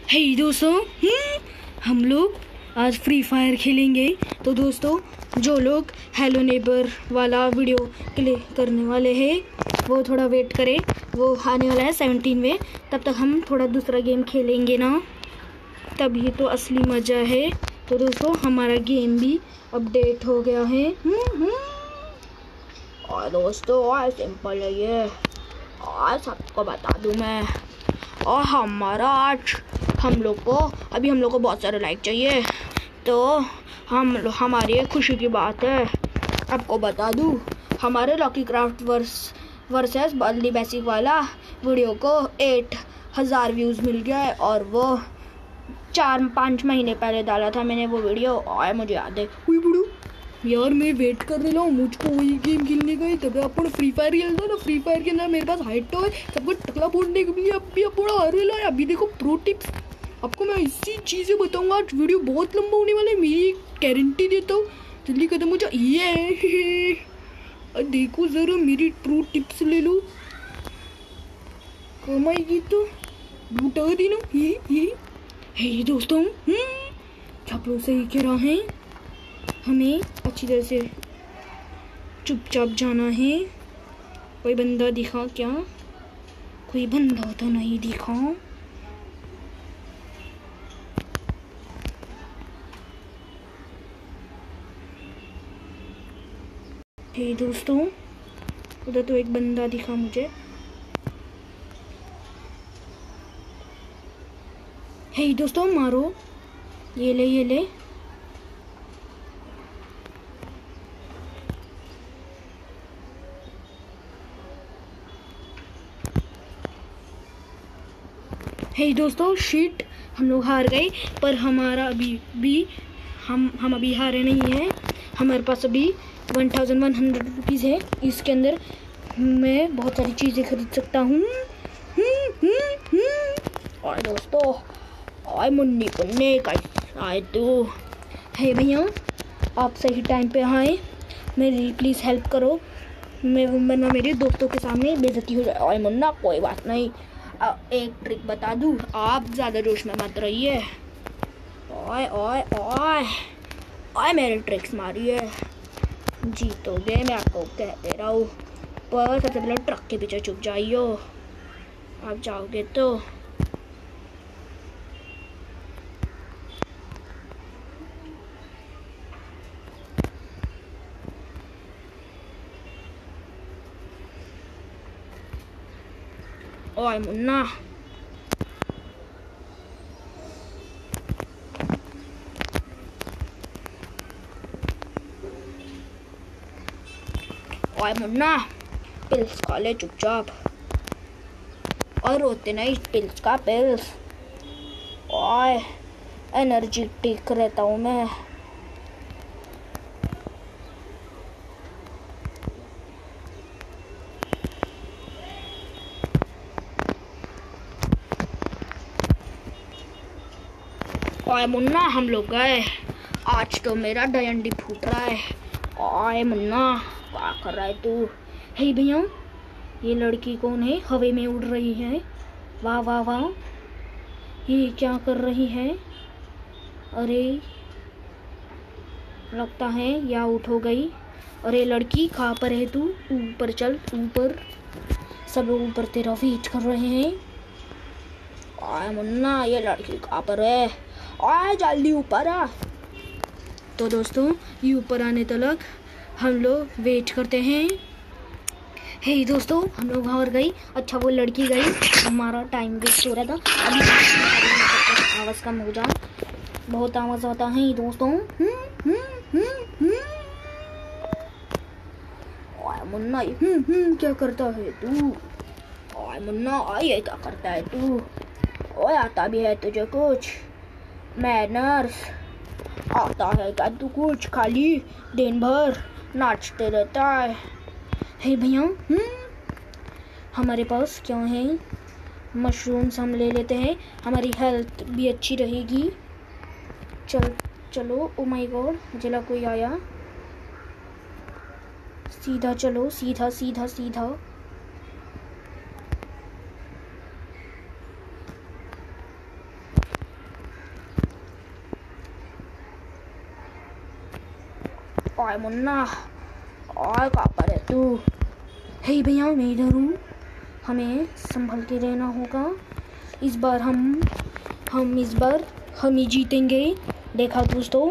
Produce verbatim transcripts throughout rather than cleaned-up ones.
हे दोस्तों, हम लोग आज फ्री फायर खेलेंगे। तो दोस्तों, जो लोग हेलो नेबर वाला वीडियो क्लिक करने वाले हैं वो थोड़ा वेट करें, वो आने वाला है सेवनटीन में। तब तक हम थोड़ा दूसरा गेम खेलेंगे ना, तभी तो असली मज़ा है। तो दोस्तों, हमारा गेम भी अपडेट हो गया है। और दोस्तों, और सिंपल है ये, और सबको बता दूं मैं। और हमारा आज हम लोग को अभी हम लोग को बहुत सारे लाइक चाहिए, तो हम हमारी खुशी की बात है। आपको बता दूं, हमारे lucky craft vers versus Baldi basic वाला वीडियो को एट हज़ार व्यूज़ मिल गया है, और वो चार पाँच महीने पहले डाला था मैंने वो वीडियो, और मुझे याद है। हुई बुढ़ू यार, मैं वेट कर रहा हूँ, मुझको वही गेम खेलने का है। तब अपन फ्री फायर खेलता ना, फ्री फायर के अंदर मेरे पास हाइट तो है, सबको टकला फोड़ने के लिए अभी अपना हार है। अभी देखो प्रो टिप्स, आपको मैं इसी चीज़ें बताऊंगा। आज वीडियो बहुत लंबा होने वाला है, मेरी गारंटी देता हूँ। जल्दी खत्म हो जाए ये। देखो ज़रा मेरी प्रो टिप्स ले लो, कमाएगी तो लुटा देना। ये ये हे दोस्तों, आप लोग सही कह रहा है, हमें अच्छी तरह से चुपचाप जाना है। कोई बंदा दिखा क्या? कोई बंदा तो नहीं दिखा। हे दोस्तों, उधर तो एक बंदा दिखा मुझे। हे दोस्तों, मारो, ये ले ये ले। हे दोस्तों, शीट, हम लोग हार गए। पर हमारा अभी भी हम हम अभी हारे नहीं हैं। हमारे पास अभी one thousand one hundred rupees है। इसके अंदर मैं बहुत सारी चीज़ें खरीद सकता हूँ। और दोस्तों, और मुन्नी पुन्नी कैसा है तू? हे भैया, आप सही टाइम पे आए, मेरी प्लीज़ हेल्प करो। मैं वरना मेरे दोस्तों के सामने बेइज्जती हो जाए। ओए मुन्ना, कोई बात नहीं, एक ट्रिक बता दूँ, आप ज़्यादा जोश में मत रहिए। ओए ओए ओए ओए, मेरे ट्रिक्स मारिए, जीतोगे, मैं आपको कह दे रहा हूँ। पर सबसे पहले ट्रक के पीछे छुप जाइयो, आप जाओगे तो। ओए मुन्ना, ओए मुन्ना, पिल्स खा ले चुपचाप, और रोते नहीं, पिल्स का पिल्स। ओए, एनर्जी टिक रहता हूँ मैं। ओए मुन्ना, हम लोग गए, आज तो मेरा डंडी फूट रहा है। ओए मुन्ना, क्या कर रहा है तू? हे भैया, ये लड़की कौन है? हवा में उड़ रही है। वाह वाह वाह, ये क्या कर रही है? अरे लगता है या आउट हो गई। अरे लड़की, कहाँ पर है तू? ऊपर चल, ऊपर, सब लोग ऊपर तेरा वेट कर रहे हैं। ओए मुन्ना, ये लड़की कहाँ पर है? ओए जल्दी ऊपर आ। तो दोस्तों, ये ऊपर आने तक हम लोग वेट करते हैं। हे दोस्तों, हम लोग हार गई। अच्छा, वो लड़की गई, हमारा टाइम वेस्ट हो रहा था। अभी आवाज़ कम हो जा, बहुत आवाज़ आता है दोस्तों। ओए मुन्ना, हम्म हम्म क्या करता है तू? ओए मुन्ना, ये क्या करता है तू? ओए, आता भी है तुझे कुछ मैनर्स? आता है क्या तू कुछ? खाली दिन भर नाचते रहता है। हे भैया, हम्म हमारे पास क्या है? मशरूम्स हम ले लेते हैं, हमारी हेल्थ भी अच्छी रहेगी। चल चलो, ओ माय गॉड, मुझे कोई आया। सीधा चलो, सीधा सीधा सीधा। ओए मुन्ना, ओए कहाँ पर है तू? हे भैया मैं इधर हूँ, हमें संभल के रहना होगा। इस बार हम हम इस बार हम ही जीतेंगे, देखा दोस्तों।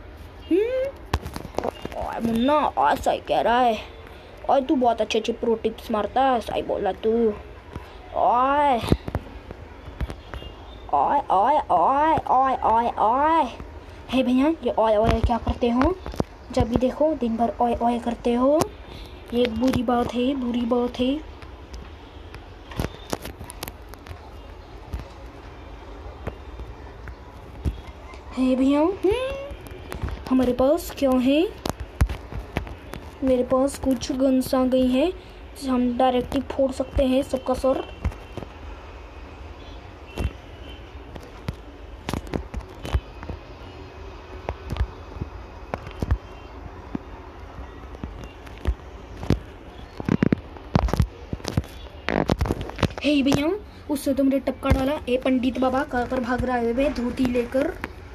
ओए मुन्ना, आज सही कह रहा है। और तू बहुत अच्छे अच्छे प्रो टिप्स मारता है, सही बोला तू। ओए ओए ओए ओए ओए ओए ओए। हे भैया ये ओए ओए क्या करते हो? जब भी देखो दिन भर ओए ओए करते हो, ये बुरी बात है, बुरी बात है। हे भैया हमारे पास क्या है? मेरे पास कुछ गन्स आ गई हैं, हम डायरेक्टली फोड़ सकते हैं सबका सर। हे भैया उससे तो मेरे टपका डाला। ए पंडित बाबा कहाँ पर भाग रहा है वे धोती लेकर?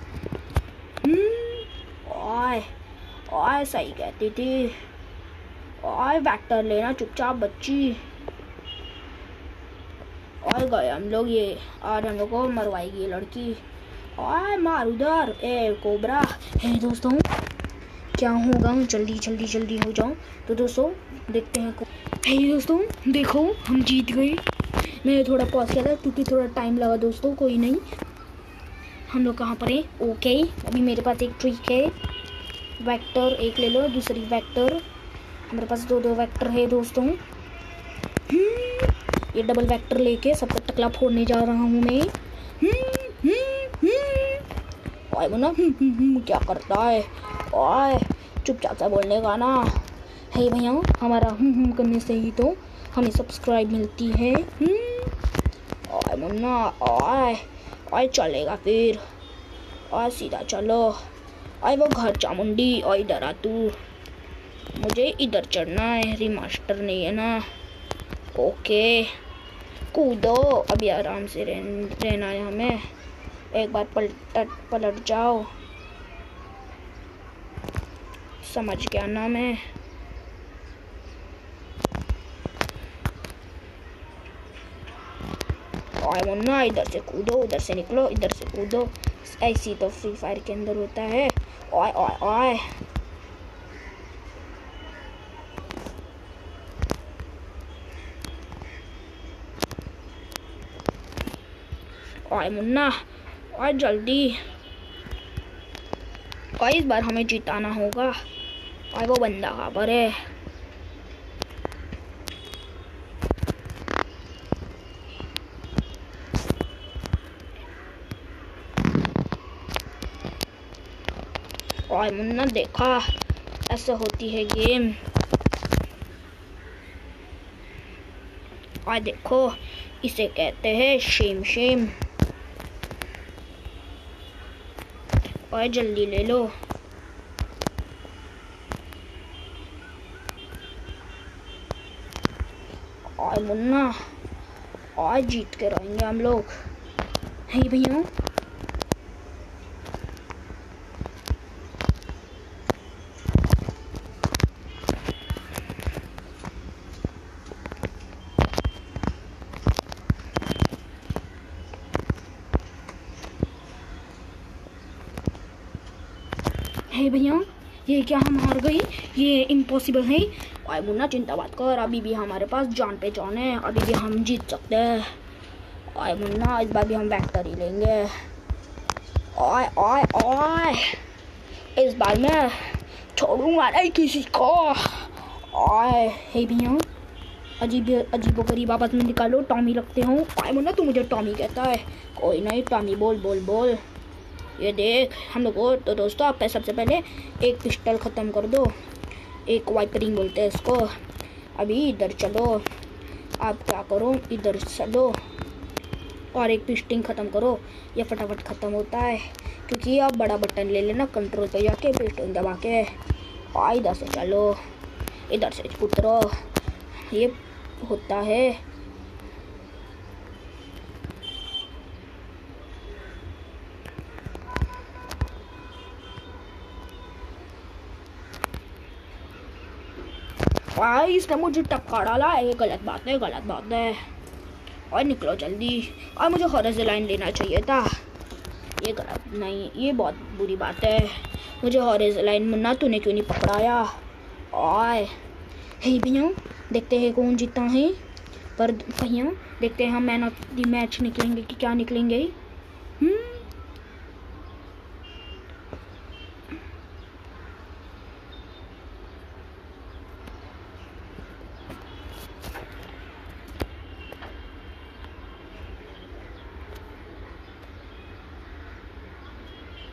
ओए ओए सही कहती थी। ओए वेक्टर लेना चुपचाप बच्ची। और गए हम लोग, ये और हम लोग को मरवाएगी ये लड़की। ओए मार उधर, ए कोबरा। हे दोस्तों क्या होगा? जल्दी जल्दी जल्दी हो जाओ। तो दोस्तों देखते हैं। हे दोस्तों देखो हम जीत गए। मैंने थोड़ा पॉज किया था क्योंकि थोड़ा टाइम लगा दोस्तों, कोई नहीं। हम लोग कहाँ पर हैं? ओके अभी मेरे पास एक ट्रिक है। वेक्टर एक ले लो, दूसरी वेक्टर। हमारे पास दो दो वेक्टर है दोस्तों। ये डबल वेक्टर लेके सबका टकला फोड़ने जा रहा हूँ मैं। ओए मुन्ना क्या करता है? ओए चुपचाप से बोलने का ना। हे भैया हमारा हम हम करने से ही तो हमें सब्सक्राइब मिलती है। ओए मुन्ना ओए ओए चलेगा फिर। ओए सीधा चलो। ओए वो घर चामुंडी, ओए इधर आ तू। मुझे इधर चढ़ना है, रिमास्टर नहीं है ना। ओके कूदो, अभी आराम से रह, रहना है हमें। एक बार पलट पलट जाओ, समझ गया ना मैं। ओए मुन्ना इधर से कूदो, उधर से निकलो, इधर से कूदो। ऐसी तो फ्री फायर के अंदर होता है। ओए ओए ओए ओए मुन्ना ओए जल्दी। ओए इस बार हमें जिताना होगा। ओए वो बंदा कहाँ पर है? ओए मुन्ना देखा, ऐसे होती है गेम। ओए देखो इसे कहते हैं शेम शेम। ओए जल्दी ले लो। ओए मुन्ना ओए जीत के रहेंगे हम लोग। हे भैया हे भैया ये क्या हम हार गई? ये इम्पॉसिबल है। ओए मुन्ना चिंता मत कर, अभी भी हमारे पास जान पे जान है, अभी भी हम जीत सकते हैं। ओए मुन्ना इस बार भी हम वेक्टर ही लेंगे। ओए ओए ओए इस बार मैं छोड़ूंगा नहीं किसी को। ओए हे भैया अजीब अजीबो गरीब आवाज में निकालो, टॉमी रखते हो। ओए मुन्ना तू मुझे टॉमी कहता है, कोई नहीं टॉमी बोल बोल बोल। ये देख हम लोग को तो दोस्तों आप सबसे पहले एक पिस्टल ख़त्म कर दो, एक वाइपरिंग बोलते हैं इसको। अभी इधर चलो, आप क्या करो इधर चलो और एक पिस्टिंग ख़त्म करो। ये फटाफट ख़त्म होता है क्योंकि आप बड़ा बटन ले लेना कंट्रोल पे जाके पिस्टिंग दबा के। और इधर से चलो, इधर से उतरो, ये होता है। भाई इसने मुझे टक्का डाला, ये गलत बात है, गलत बात है। और निकलो जल्दी। और मुझे हॉरिजॉन्टल लाइन लेना चाहिए था, ये गलत नहीं, ये बहुत बुरी बात है। मुझे हॉरिजॉन्टल लाइन मुन्ना तूने क्यों नहीं पकड़ाया। और हे भैया देखते हैं कौन जीता है, पर भैया देखते हैं हम मैन ऑफ द मैच निकलेंगे कि क्या निकलेंगे। हम्म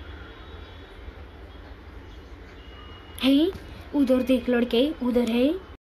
है, उधर देख लड़के, उधर है।